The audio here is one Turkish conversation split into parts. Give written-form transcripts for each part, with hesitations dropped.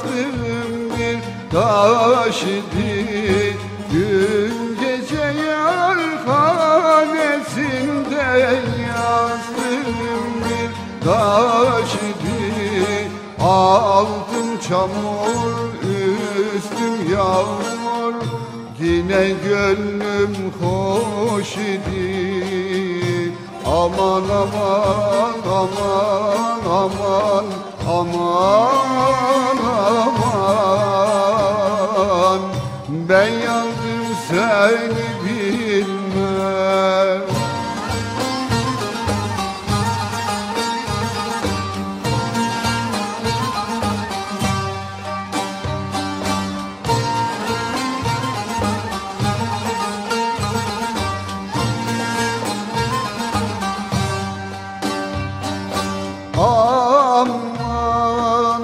yazdığım bir taş idi. Dün gece yar hanesinde yazdığım bir taş idi. Altım çamur, üstüm yağmur, yine gönlüm hoş idi. Aman aman aman aman aman aman, ben yandım seni bilmem. Aman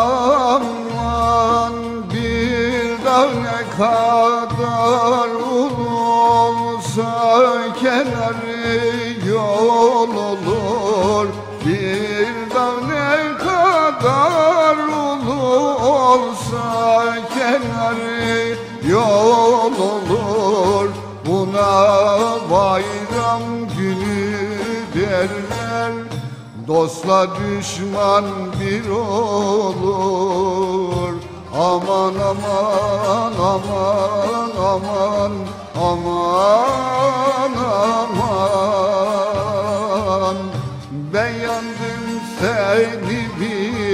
aman, bir dağ ne kadar ulu olsa kenarı yol olur. Bir dağ ne kadar ulu olsa kenarı yol olur. Buna bayram günü derler, dostla düşman bir olur. Aman aman aman aman aman aman, ben yandım seni bil.